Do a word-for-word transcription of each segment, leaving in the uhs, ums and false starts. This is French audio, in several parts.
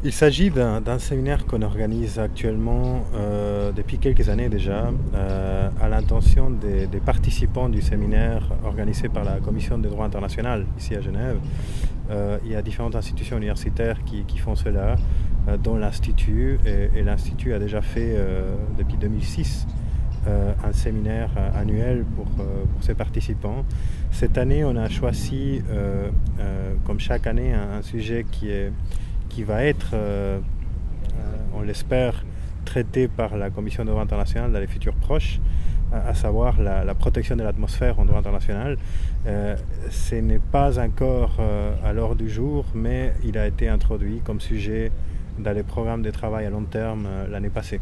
Il s'agit d'un séminaire qu'on organise actuellement euh, depuis quelques années déjà, euh, à l'intention des, des participants du séminaire organisé par la Commission des droits internationaux ici à Genève. Euh, il y a différentes institutions universitaires qui, qui font cela, euh, dont l'Institut, et, et l'Institut a déjà fait euh, depuis deux mille six euh, un séminaire annuel pour, euh, pour ses participants. Cette année, on a choisi, euh, euh, comme chaque année, un, un sujet qui est qui va être, euh, euh, on l'espère, traité par la Commission des droits internationaux dans les futurs proches, à, à savoir la, la protection de l'atmosphère en droit international. Euh, ce n'est pas encore euh, à l'ordre du jour, mais il a été introduit comme sujet dans les programmes de travail à long terme euh, l'année passée.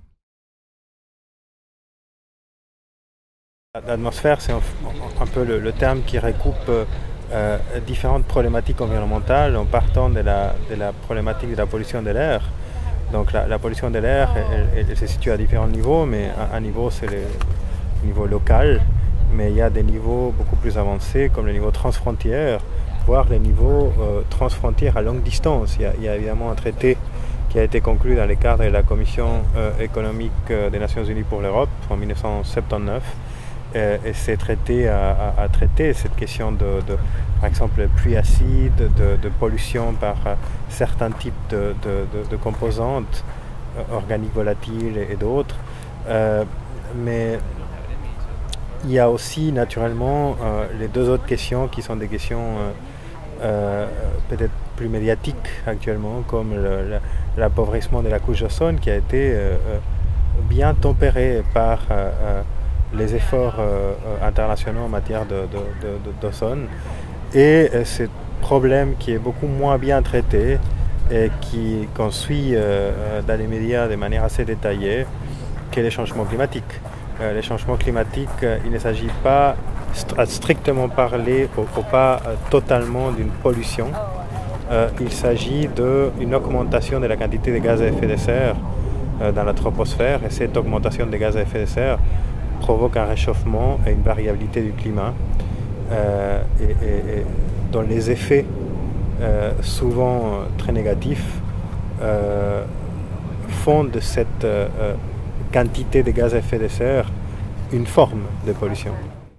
L'atmosphère, c'est un, un peu le, le terme qui recoupe euh, Euh, différentes problématiques environnementales en partant de la, de la problématique de la pollution de l'air. Donc la, la pollution de l'air, elle, elle se situe à différents niveaux, mais un, un niveau c'est le niveau local, mais il y a des niveaux beaucoup plus avancés comme le niveau transfrontière, voire les niveaux euh, transfrontières à longue distance. Il y, a, il y a évidemment un traité qui a été conclu dans le cadre de la Commission euh, économique des Nations Unies pour l'Europe en mille neuf cent soixante-dix-neuf. Et ces traités à, à, à traiter cette question de, de par exemple, pluie acide, de, de pollution par uh, certains types de, de, de, de composantes euh, organiques volatiles et, et d'autres. Euh, mais il y a aussi naturellement euh, les deux autres questions qui sont des questions euh, euh, peut-être plus médiatiques actuellement, comme l'appauvrissement de la couche d'ozone qui a été euh, bien tempéré par euh, les efforts euh, internationaux en matière d'ozone, et euh, ce problème qui est beaucoup moins bien traité et qui, qu'on suit euh, dans les médias de manière assez détaillée, qu'est les changements climatiques. Euh, les changements climatiques, euh, il ne s'agit pas st strictement parler ou, ou pas euh, totalement d'une pollution. Euh, il s'agit d'une augmentation de la quantité de gaz à effet de serre euh, dans la troposphère, et cette augmentation des gaz à effet de serre provoque un réchauffement et une variabilité du climat, euh, et, et, et dont les effets, euh, souvent très négatifs, euh, font de cette euh, quantité de gaz à effet de serre une forme de pollution.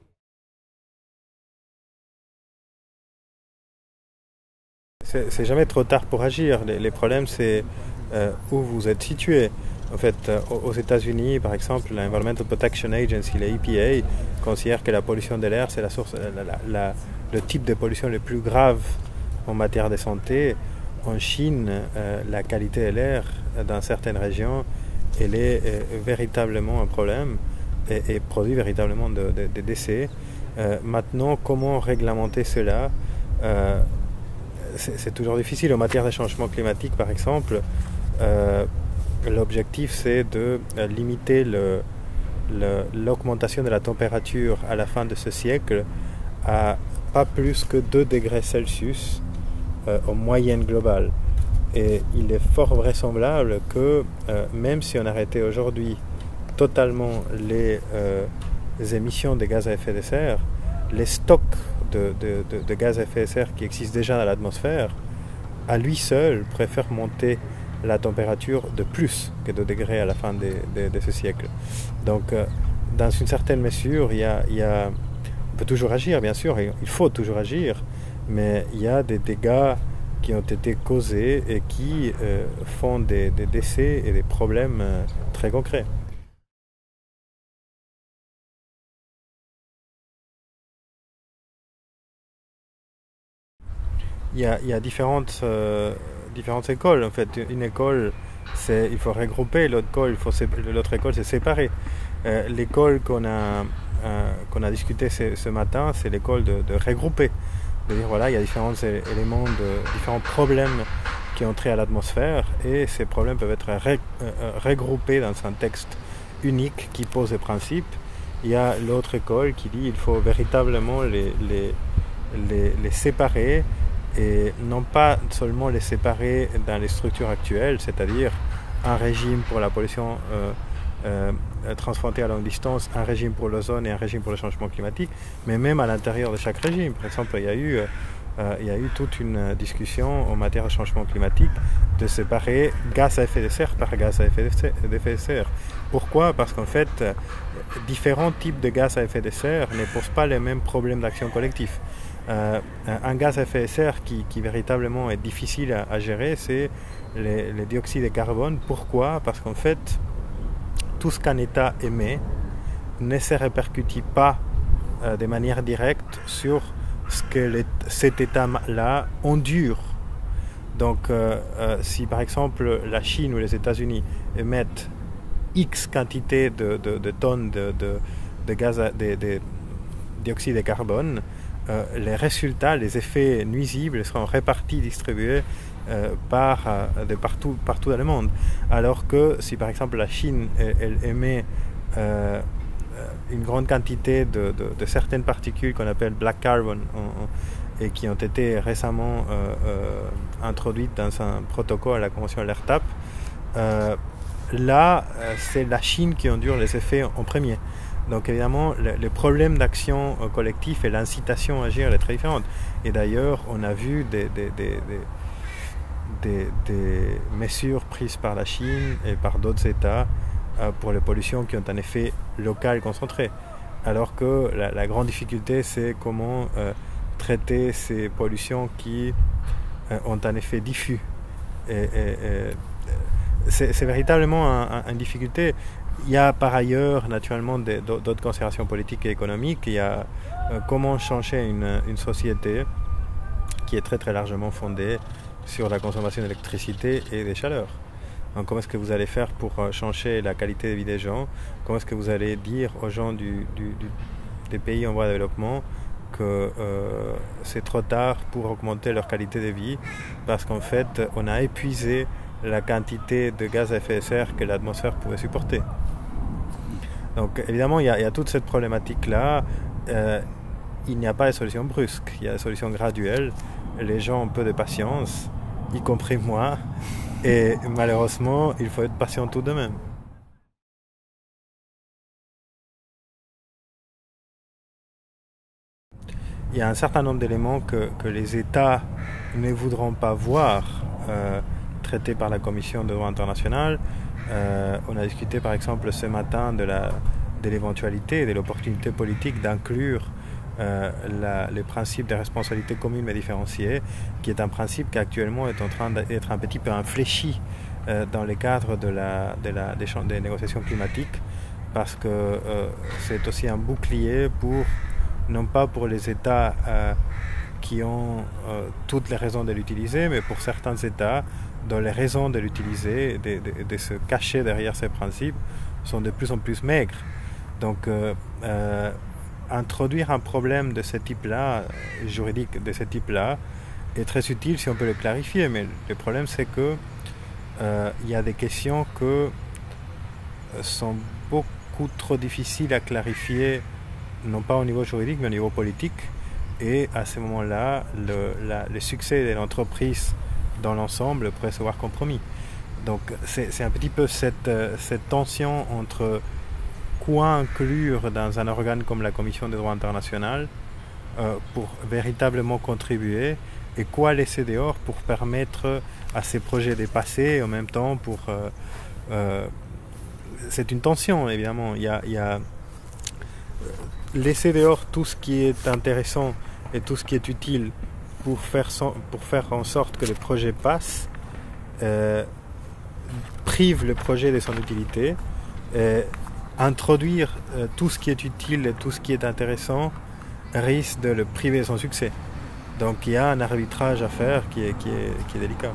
C'est jamais trop tard pour agir. Les, les problèmes, c'est euh, où vous êtes situé. En fait, euh, aux États-Unis, par exemple, l'Environmental Protection Agency, la E P A, considère que la pollution de l'air, c'est la source, la, la, la, le type de pollution le plus grave en matière de santé. En Chine, euh, la qualité de l'air dans certaines régions, elle est euh, véritablement un problème et, et produit véritablement des de, de décès. Euh, maintenant, comment réglementer cela? euh, C'est toujours difficile en matière de changement climatique, par exemple. Euh, L'objectif, c'est de limiter l'augmentation de la température à la fin de ce siècle à pas plus que deux degrés Celsius euh, en moyenne globale. Et il est fort vraisemblable que euh, même si on arrêtait aujourd'hui totalement les, euh, les émissions de gaz à effet de serre, les stocks de, de, de, de gaz à effet de serre qui existent déjà dans l'atmosphère, à lui seul, préfère monter la température de plus que deux degrés à la fin de, de, de ce siècle. Donc, euh, dans une certaine mesure, il y a, il y a, on peut toujours agir, bien sûr, il faut toujours agir, mais il y a des dégâts qui ont été causés et qui euh, font des, des décès et des problèmes euh, très concrets. Il y a, il y a différentes, euh, différentes écoles. En fait, une école, c'est il faut regrouper, l'autre école, il faut l'autre école, c'est séparer. Euh, l'école qu'on a euh, qu'on a discuté ce, ce matin, c'est l'école de, de regrouper, de dire voilà, il y a différents éléments, de différents problèmes qui ont trait à l'atmosphère, et ces problèmes peuvent être ré, euh, regroupés dans un texte unique qui pose des principes. Il y a l'autre école qui dit il faut véritablement les les, les, les séparer. Et non pas seulement les séparer dans les structures actuelles, c'est-à-dire un régime pour la pollution euh, euh, transfrontière à longue distance, un régime pour l'ozone et un régime pour le changement climatique, mais même à l'intérieur de chaque régime. Par exemple, il y a eu euh, il y a eu toute une discussion en matière de changement climatique de séparer gaz à effet de serre par gaz à effet de serre. Pourquoi? Parce qu'en fait, différents types de gaz à effet de serre ne posent pas les mêmes problèmes d'action collective. Euh, un gaz à effet de serre qui, qui véritablement est difficile à, à gérer, c'est les, les dioxydes de carbone. Pourquoi? Parce qu'en fait, tout ce qu'un État émet ne se répercute pas euh, de manière directe sur ce que les, cet État-là endure. Donc, euh, euh, si par exemple la Chine ou les États-Unis émettent X quantité de, de, de tonnes de, de, de gaz à, de, de dioxyde de carbone, euh, les résultats, les effets nuisibles seront répartis, distribués euh, par, euh, de partout, partout dans le monde. Alors que si par exemple la Chine elle, elle émet euh, une grande quantité de, de, de certaines particules qu'on appelle black carbon en, en, et qui ont été récemment euh, euh, introduites dans un protocole à la convention L R T A P, euh, là euh, c'est la Chine qui endure les effets en premier. Donc évidemment le, le problème d'action euh, collective et l'incitation à agir est très différente. Et d'ailleurs on a vu des, des, des, des, des, des mesures prises par la Chine et par d'autres États pour les pollutions qui ont un effet local concentré. Alors que la, la grande difficulté, c'est comment euh, traiter ces pollutions qui euh, ont un effet diffus. Et, et, et, c'est, c'est véritablement un, un, une difficulté. Il y a par ailleurs, naturellement, des, d'autres considérations politiques et économiques. Il y a euh, comment changer une, une société qui est très très largement fondée sur la consommation d'électricité et de chaleur. Donc, comment est-ce que vous allez faire pour changer la qualité de vie des gens? Comment est-ce que vous allez dire aux gens du, du, du, des pays en voie de développement que euh, c'est trop tard pour augmenter leur qualité de vie parce qu'en fait, on a épuisé la quantité de gaz à effet de serre que l'atmosphère pouvait supporter. Donc, évidemment, il y a, il y a toute cette problématique-là. Euh, il n'y a pas de solution brusque. Il y a des solutions graduelles. Les gens ont peu de patience, y compris moi. Et malheureusement, il faut être patient tout de même. Il y a un certain nombre d'éléments que, que les États ne voudront pas voir euh, traités par la Commission de droit international. Euh, on a discuté par exemple ce matin de, la, de l'éventualité, de l'opportunité politique d'inclure Euh, la, le principe de responsabilité commune mais différenciée, qui est un principe qui actuellement est en train d'être un petit peu infléchi euh, dans le cadre de la, de la, des, des négociations climatiques, parce que euh, c'est aussi un bouclier pour, non pas pour les États euh, qui ont euh, toutes les raisons de l'utiliser, mais pour certains États dont les raisons de l'utiliser, de, de, de se cacher derrière ces principes, sont de plus en plus maigres. Donc, euh, euh, introduire un problème de ce type-là, juridique de ce type-là, est très utile si on peut le clarifier, mais le problème c'est que euh, il y a des questions que sont beaucoup trop difficiles à clarifier, non pas au niveau juridique, mais au niveau politique, et à ce moment-là, le, la, le succès de l'entreprise dans l'ensemble pourrait se voir compromis. Donc c'est, c'est un petit peu cette, cette tension entre quoi inclure dans un organe comme la Commission des droits internationaux euh, pour véritablement contribuer et quoi laisser dehors pour permettre à ces projets de passer et en même temps pour... Euh, euh, c'est une tension évidemment. Il y a, il y a laisser dehors tout ce qui est intéressant et tout ce qui est utile pour faire, son, pour faire en sorte que le projet passe, euh, prive le projet de son utilité. Et introduire euh, tout ce qui est utile et tout ce qui est intéressant risque de le priver de son succès. Donc il y a un arbitrage à faire qui est, qui est, qui est délicat.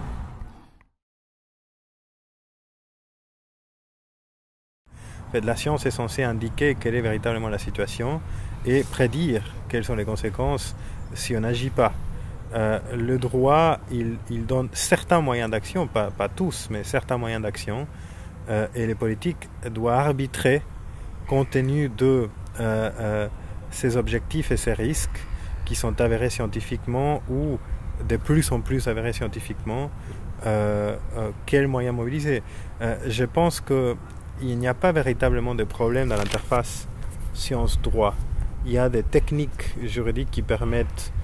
En fait, la science est censée indiquer quelle est véritablement la situation et prédire quelles sont les conséquences si on n'agit pas. Euh, le droit, il, il donne certains moyens d'action, pas, pas tous, mais certains moyens d'action, euh, et les politiques doivent arbitrer compte tenu de euh, euh, ces objectifs et ces risques qui sont avérés scientifiquement ou de plus en plus avérés scientifiquement, euh, euh, quels moyens mobiliser. Euh, je pense qu'il n'y a pas véritablement de problème dans l'interface science-droit. Il y a des techniques juridiques qui permettent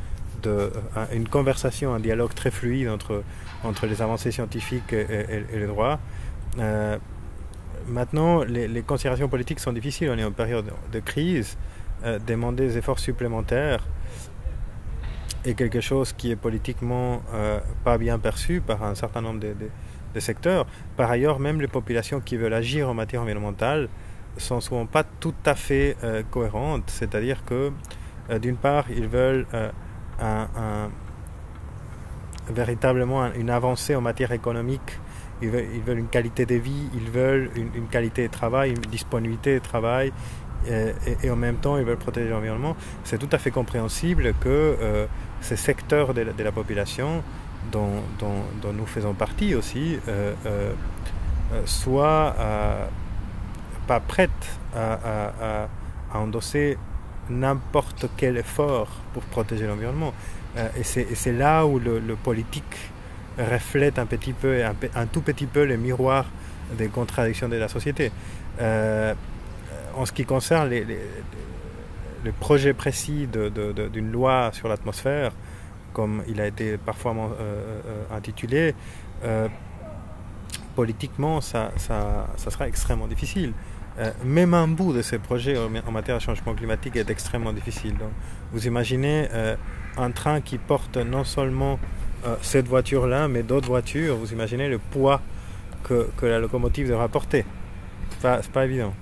de, une conversation, un dialogue très fluide entre, entre les avancées scientifiques et, et, et le droit. Euh, maintenant, les, les considérations politiques sont difficiles. On est en période de crise. Euh, demander des efforts supplémentaires est quelque chose qui est politiquement euh, pas bien perçu par un certain nombre de, de, de secteurs. Par ailleurs, même les populations qui veulent agir en matière environnementale sont souvent pas tout à fait euh, cohérentes. C'est-à-dire que, euh, d'une part, ils veulent euh, un, un, véritablement une avancée en matière économique, ils veulent, ils veulent une qualité de vie, ils veulent une, une qualité de travail, une disponibilité de travail, et, et, et en même temps, ils veulent protéger l'environnement. C'est tout à fait compréhensible que euh, ces secteurs de la, de la population, dont, dont, dont nous faisons partie aussi, euh, euh, soient euh, pas prêtes à, à, à, à endosser n'importe quel effort pour protéger l'environnement. Euh, et c'est là où le, le politique reflète un petit peu, un, un tout petit peu le miroir des contradictions de la société. Euh, en ce qui concerne les, les, les projets précis d'une loi sur l'atmosphère, comme il a été parfois euh, euh, intitulé, euh, politiquement, ça, ça, ça sera extrêmement difficile. Euh, même un bout de ces projets en, en matière de changement climatique est extrêmement difficile. Donc, vous imaginez euh, un train qui porte non seulement euh, cette voiture-là, mais d'autres voitures. Vous imaginez le poids que, que la locomotive devra porter. C'est pas, c'est pas évident.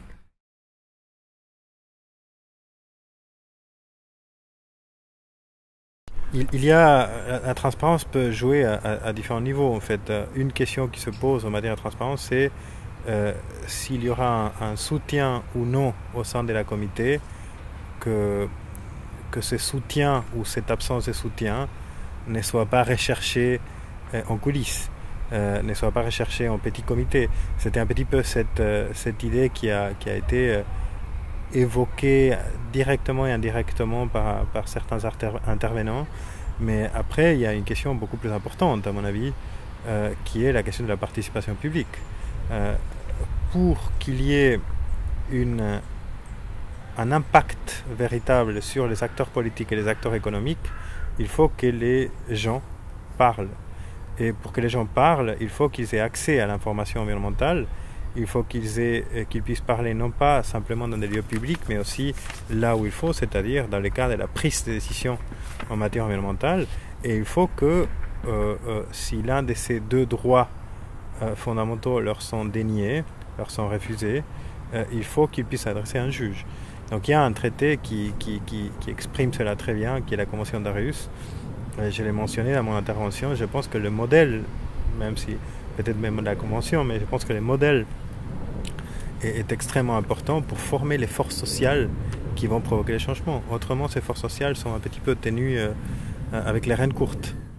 Il, il y a, la, la transparence peut jouer à, à, à différents niveaux. En fait, une question qui se pose en matière de transparence, c'est Euh, s'il y aura un, un soutien ou non au sein de la comité, que, que ce soutien ou cette absence de soutien ne soit pas recherché euh, en coulisses, euh, ne soit pas recherché en petit comité. C'était un petit peu cette, euh, cette idée qui a, qui a été euh, évoquée directement et indirectement par, par certains intervenants. Mais après, il y a une question beaucoup plus importante, à mon avis, euh, qui est la question de la participation publique. Euh, pour qu'il y ait une, un impact véritable sur les acteurs politiques et les acteurs économiques, il faut que les gens parlent. Et pour que les gens parlent, il faut qu'ils aient accès à l'information environnementale, il faut qu'ils aient, qu'ils puissent parler non pas simplement dans des lieux publics, mais aussi là où il faut, c'est-à-dire dans le cadre de la prise de décision en matière environnementale. Et il faut que euh, euh, si l'un de ces deux droits Euh, fondamentaux leur sont déniés, leur sont refusés, euh, il faut qu'ils puissent adresser un juge. Donc il y a un traité qui, qui, qui, qui exprime cela très bien, qui est la Convention d'Aarhus. Euh, je l'ai mentionné dans mon intervention. Je pense que le modèle, même si peut-être même la Convention, mais je pense que le modèle est, est extrêmement important pour former les forces sociales qui vont provoquer les changements. Autrement, ces forces sociales sont un petit peu tenues euh, avec les rênes courtes.